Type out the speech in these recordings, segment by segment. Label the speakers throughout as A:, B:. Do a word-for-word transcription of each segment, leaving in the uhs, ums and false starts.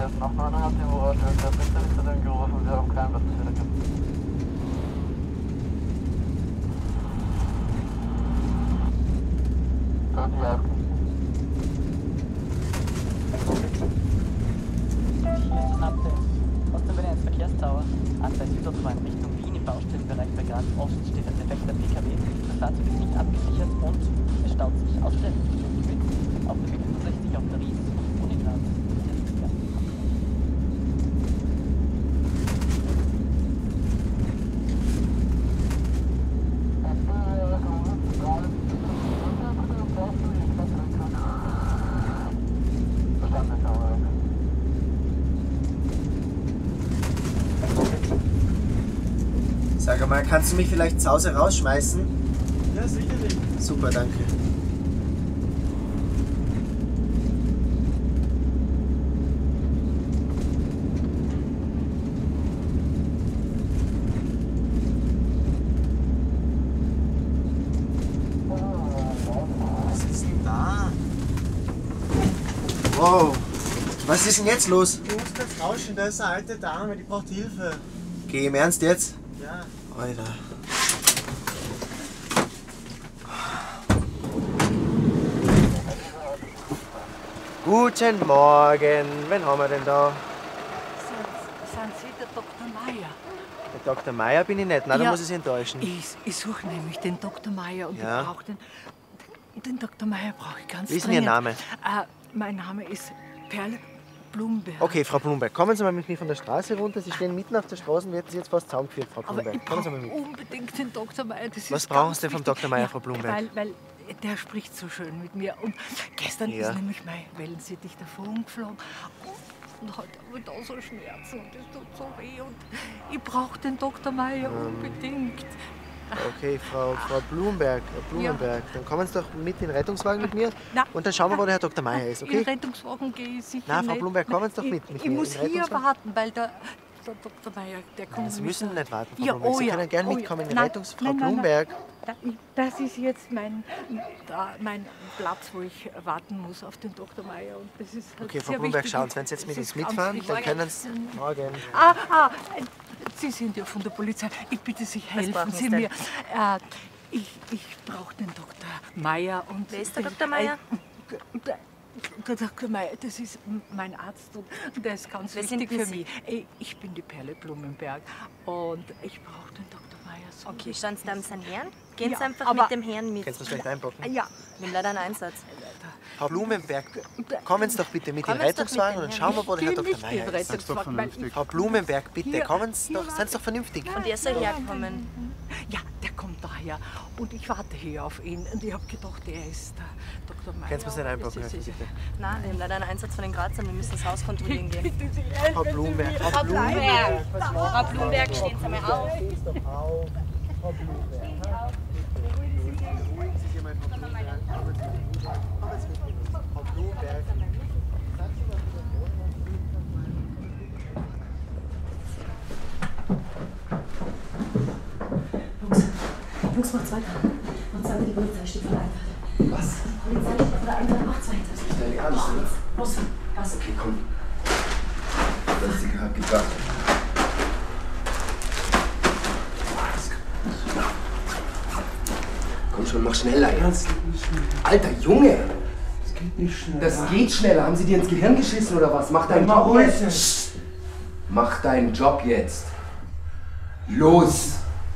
A: ist nach neunhundert Euro, der Spezialist hat gerufen, wir haben keinen Wasserfehler gehabt. Gut, ja.
B: Hier ist das Update aus der Berliner Verkehrstower. A zwei Südautobahn Richtung Wien im Baustellenbereich bei Graz Ost steht ein defekter P K W. Das Fahrzeug ist nicht abgesichert und es staut sich aus Stellen mit auf der B fünfundsechzig auf der Ries und in Graz.
C: Sag mal, kannst du mich vielleicht zu Hause rausschmeißen?
D: Ja, sicherlich.
C: Super, danke.
D: Was ist denn da?
C: Wow, was ist denn jetzt los?
D: Du musst jetzt rauschen, da ist eine alte Dame, die braucht Hilfe.
C: Geh im Ernst jetzt?
D: Ja.
C: Alter. Guten Morgen, wen haben wir denn da?
E: Sind, sind Sie der Doktor Meier?
C: Der Doktor Meier bin ich nicht, nein, da
E: Ja.
C: muss ich Sie enttäuschen.
E: Ich, ich suche nämlich den Doktor Meier und
C: Ja.
E: ich brauche den. Den Doktor Meier brauche ich ganz
C: Wie ist denn Ihr
E: dringend.
C: Name?
E: Äh, mein Name ist Perle Blumberg.
C: Okay, Frau Blumberg, kommen Sie mal mit mir von der Straße runter. Sie stehen mitten auf der Straße und wir hätten Sie jetzt fast zusammengeführt, Frau
E: Aber ich
C: Blumberg. Kommen Sie mal
E: brauche
C: mit.
E: unbedingt den Doktor Meier. Das
C: Was
E: ist
C: brauchen
E: ganz
C: Sie vom
E: wichtig.
C: Doktor Meier,
E: Ja,
C: Frau Blumberg?
E: Weil, weil der spricht so schön mit mir. Und gestern
C: Ja.
E: ist nämlich mein Wellensittich davon geflogen. Und heute habe ich da so Schmerzen und es tut so weh. Und ich brauche den Doktor Meier
C: Ähm.
E: unbedingt.
C: Okay, Frau, Frau Blumberg, Frau Blumenberg, dann kommen Sie doch mit in den Rettungswagen mit mir
E: Na,
C: und dann schauen wir, wo der Herr Doktor Meier ist,
E: In
C: okay?
E: den Rettungswagen gehe ich sicher
C: Nein, Frau
E: nicht.
C: Blumberg, kommen Sie doch
E: Ich-
C: mit mit
E: Ich
C: mir
E: muss
C: in den
E: hier
C: Rettungswagen.
E: warten, weil der, der Doktor Meier, der kommt.
C: Sie
E: mit
C: müssen
E: der-
C: nicht warten, Frau
E: Ja,
C: Blumberg.
E: oh
C: Sie
E: ja,
C: können gerne
E: oh ja.
C: mitkommen in die
E: Nein,
C: Rettungs... Frau
E: nein, nein, nein.
C: Blumberg.
E: Da- Das ist jetzt mein, da, mein Platz, wo ich warten muss auf den Doktor Meier. Und das ist halt
C: Okay, Frau
E: sehr
C: Blumberg,
E: wichtig.
C: schauen Sie, wenn Sie jetzt
E: Es
C: mit uns
E: ist ganz
C: mitfahren,
E: wichtig.
C: dann können Sie... Morgen.
E: Ah, ah, Sie sind ja von der Polizei. Ich bitte Sie, helfen
F: brauchen
E: Sie
F: Sie
E: mir.
F: denn?
E: Äh, ich ich brauche den Doktor Meier. Und
F: Wer ist der Doktor Meier?
E: Äh, der, der Doktor Meier, das ist mein Arzt und der ist ganz
F: Wer sind
E: wichtig
F: denn
E: für
F: Sie?
E: mich. Äh, Ich bin die Perle Blumenberg und ich brauche den Doktor Meier so.
F: Okay, schauen Sie da seinen Herrn? Gehen
E: Ja,
F: Sie einfach
E: aber-
F: mit dem Herrn mit.
C: Können Sie das vielleicht einpacken?
E: Ja,
F: Wir haben leider einen Einsatz.
C: Frau Blumenberg, kommen Sie doch bitte mit in den
F: Kommen Sie doch mit
C: Rettungswagen
F: dem
C: und dann
F: Herrn.
C: schauen wir, wo der Herr
E: geh
C: Doktor
E: nicht in
C: Meier ist.
E: Rettungswagen, weil ich-
C: Frau Blumenberg, bitte,
E: Hier-
C: kommen Sie
E: hier
C: doch, seien Sie doch vernünftig.
F: Und er soll herkommen.
E: Ja, der kommt daher und ich warte hier auf ihn und ich habe gedacht, er ist der Doktor Meier.
C: Können Sie mir das nicht einpacken,
E: Das ist-
C: bitte?
F: Nein, wir haben leider einen Einsatz von den Grazern. Wir müssen das Haus kontrollieren gehen.
E: Bitte Sie helfen
C: Frau
E: Sie
C: Blumenberg,
E: mir.
C: Frau Blumenberg, was machen
F: Frau Blumberg, stehen Sie mal auf.
C: Steh's doch auf. Frau Blumenberg. Beruhigen Sie sich mal, Frau Blumenberg. Kommen Sie mit mir. Kommen Sie mit mir. Frau Blumenberg. Sagen Sie mal, wo der
G: Jungs, Jungs, macht's weiter. Macht's weiter, die Polizei steht vor der Einfahrt.
C: Was?
G: Die Polizei steht vor der Einfahrt, macht's weiter.
C: Ist dein Ernst, oder?
G: Los, was?
H: Okay, komm. Das ist die gerade gebracht. Komm schon, mach schneller. Ernst? Alter Junge!
D: Das geht nicht schnell.
H: Das geht schneller. Haben sie dir ins Gehirn geschissen oder was? Mach deinen Job jetzt. Psst. Mach deinen Job jetzt. Los!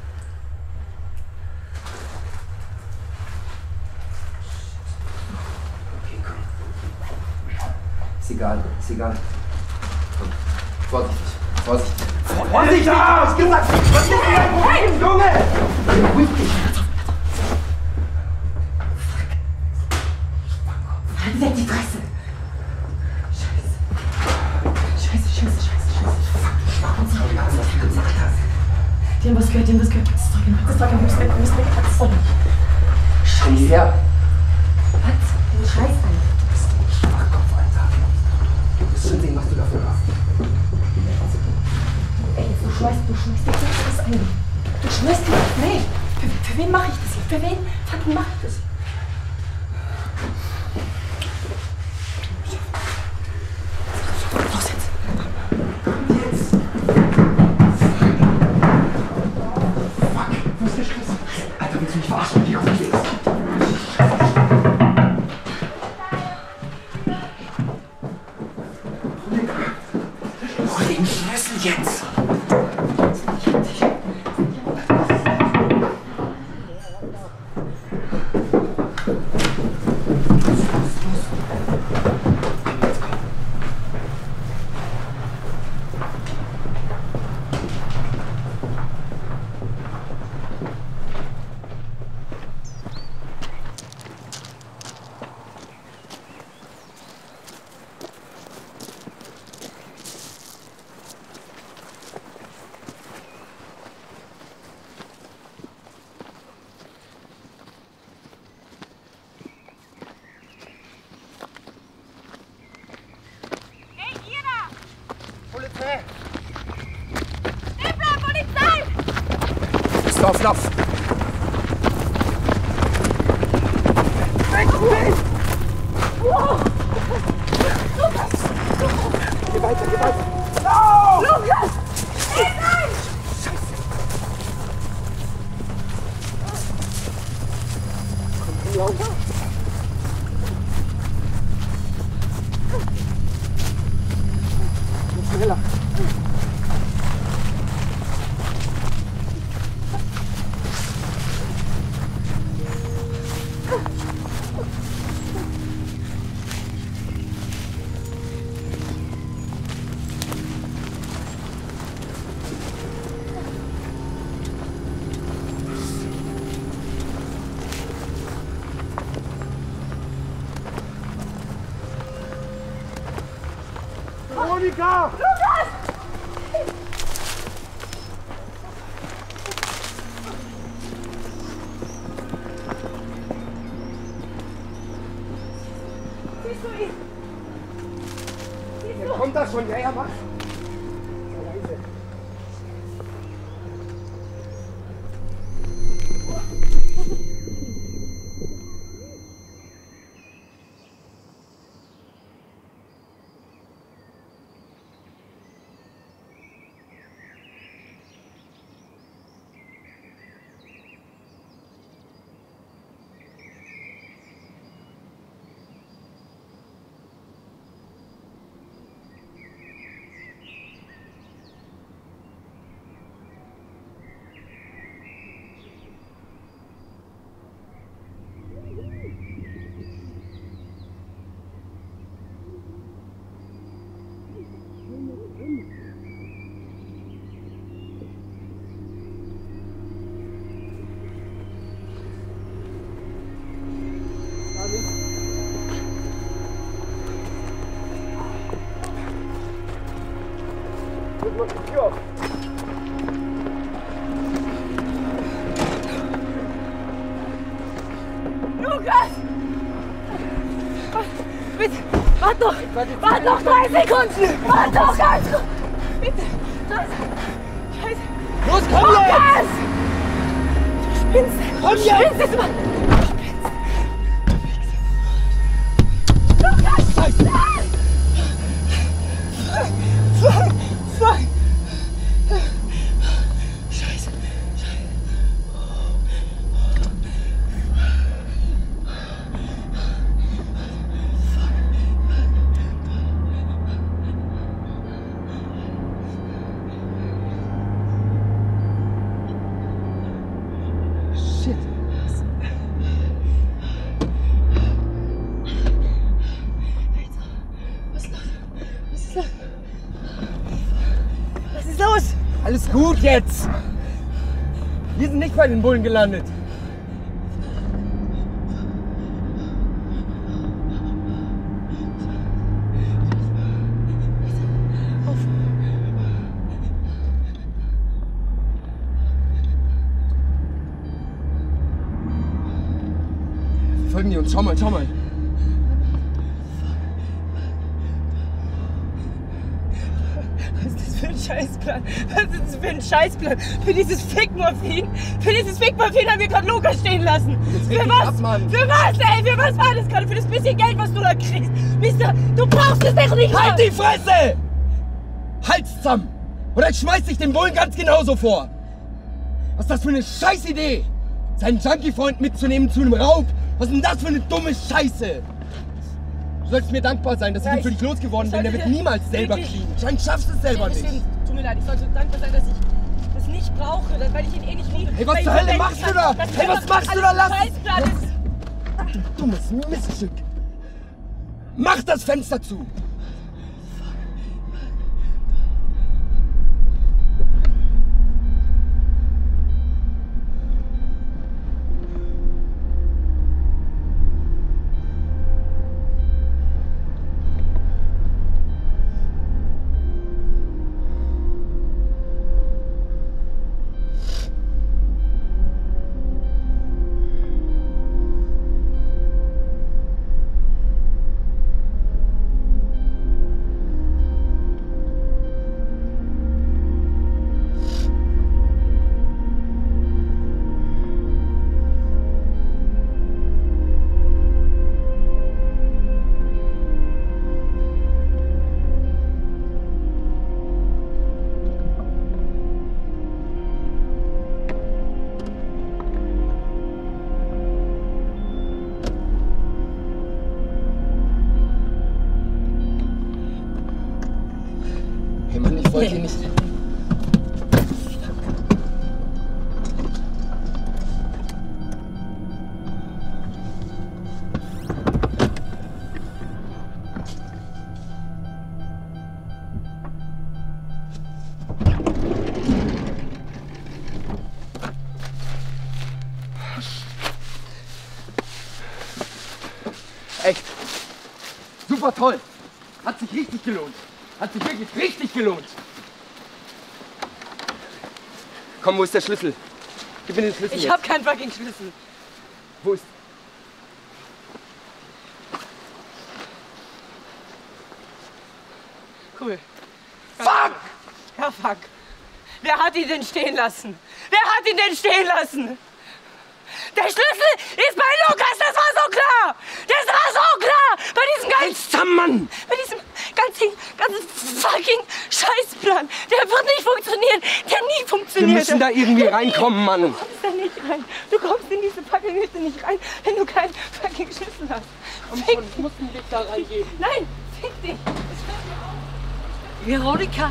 H: Okay, komm. Ist egal, ist egal. Komm. Vorsichtig, vorsichtig. Vorsichtig! Hab ich gesagt! Was ist denn dein Problem, Junge? Beruhig dich.
G: Halt weg die Fresse! Scheiße. Scheiße, scheiße, scheiße, scheiße. Fuck, du Schmarotzer.
H: Schau dir an, was du gemacht hast.
G: Die haben was gehört, die haben was gehört. Das Zeug, das Zeug, wir müssen weg, wir müssen weg. Das Zeug.
H: Komm hierher.
G: Was? Den Scheiß an.
H: Du bist ein Schwachkopf, Alter. Du wirst schon sehen, was du dafür hast.
G: Ey, du schmeißt, du schmeißt dir das ein. Du schmeißt dir das. Nee. Für, für wen mache ich das hier? Für wen fucking mache ich das? Los jetzt.
H: Lauf, lauf!
G: Weg, weg! Wow!
H: Geh weiter, geh weiter!
G: No! Lukas! Nein, nein!
H: Scheiße! Komm, komm, lauf! Komm schneller!
G: Veronika! Lukas! Siehst du ihn? Siehst du?
H: Kommt das schon? Ja, ja, mach! Sei leise.
G: Lukas! Bitte, warte doch! Warte doch drei Sekunden! Warte doch ganz kurz! Bitte! Scheiße!
H: Los, komm jetzt!
G: Lukas! Du spinnst!
H: Komm
G: Du spinnst jetzt mal! Du spinnst! Lukas!
H: Scheiße!
G: Nein! Fuck! Fuck! Scheiße!
H: Shit!
G: Was ist los? Was ist los? Was ist los?
H: Alles gut jetzt! Wir sind nicht bei den Bullen gelandet. Folgen die uns? Schau mal, schau mal.
G: Was ist das für ein Scheißplan? Was ist das für ein Scheißplan? Für dieses Fickmorphin? Für dieses Fickmorphin haben wir gerade Lukas stehen lassen.
H: Jetzt reg
G: Für
H: dich
G: was?
H: ab, Mann.
G: Für was, ey? Für was war das gerade? Für das bisschen Geld, was du da kriegst? Mister, du brauchst es doch nicht!
H: Halt die Fresse! Halt's zusammen! Oder ich schmeiß dich den Bullen ganz genauso vor! Was ist das für eine Scheißidee? Seinen Junkie-Freund mitzunehmen zu einem Raub? Was ist denn das für eine dumme Scheiße? Du sollst mir dankbar sein, dass ich
G: Ja,
H: ihn für dich losgeworden bin. Der wird niemals selber
G: wirklich-
H: kriegen. Anscheinend schaffst du es selber
G: Stimmt,
H: nicht.
G: stimmt. Tut mir leid, ich sollte dankbar sein, dass ich das nicht brauche, weil ich ihn eh nicht liebe.
H: Hey, was
G: Weil
H: zur
G: ich
H: Hölle
G: denken
H: machst
G: kann,
H: du da?
G: dass
H: Hey, was
G: einfach
H: machst du
G: alles
H: da? Lass-
G: ein Scheißplan ist.
H: Du dummes Miststück. Mach das Fenster zu! wollte nicht. Echt. Super toll. Hat sich richtig gelohnt. Hat sich wirklich richtig gelohnt. Komm, wo ist der Schlüssel? Gib mir den Schlüssel
G: Ich
H: jetzt.
G: hab keinen fucking Schlüssel.
H: Wo ist...
G: Cool.
H: Fuck!
G: Ja, fuck. Wer hat ihn denn stehen lassen? Wer hat ihn denn stehen lassen? Der Schlüssel ist bei Lukas, das war so klar! Das war so klar! Bei diesem ganzen...
H: Mann!
G: Bei diesem ganzen, ganzen fucking Scheißplan. Der wird nicht funktionieren. Der nie
H: Wir
G: funktioniert.
H: müssen da irgendwie reinkommen, Mann.
G: Du kommst da nicht rein. Du kommst in diese fucking Hütte nicht rein, wenn du keinen fucking Schlüssel hast. Fick dich.
B: musst einen Weg da reingehen.
G: Nein, fick dich.
E: Veronika!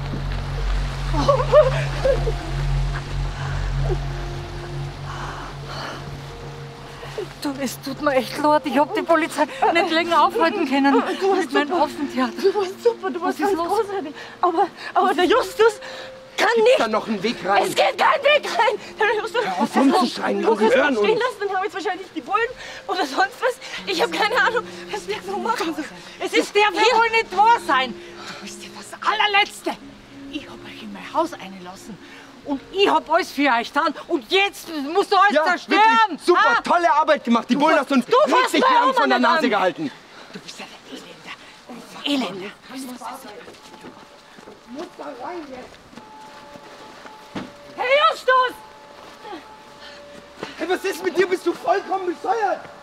E: Du, es tut mir echt leid. Ich hab die Polizei nicht länger aufhalten können. Du hast mein Affentheater.
G: Du warst super, du warst
E: Was ist
G: ganz
E: los?
G: großartig. Aber, aber der Justus kann
H: Gibt's
G: nicht.
H: da noch einen Weg rein?
G: Es geht kein Weg rein. Der Justus,
H: Hör auf rumzuschreien,
G: Lukas
H: wir hören
G: stehen
H: uns.
G: lassen, dann haben jetzt wahrscheinlich die Bullen oder sonst was. Ich habe keine Ahnung, was wir so machen. Es ist der
E: Der wohl nicht wahr sein. Du bist ja das allerletzte. Ich hab euch in mein Haus eingelassen. Und ich hab alles für euch getan. Und jetzt musst du alles
H: Ja,
E: zerstören.
H: wirklich super,
E: Ah?
H: tolle Arbeit gemacht. Die Bullen hast uns
E: du fasst
H: richtig
E: meine
H: lang
E: Oma
H: von der
E: nicht
H: Nase
E: an.
H: gehalten.
E: Du bist ja der Elender. Elender.
G: Hey Justus!
H: Hey, was ist mit dir? Bist du vollkommen bescheuert?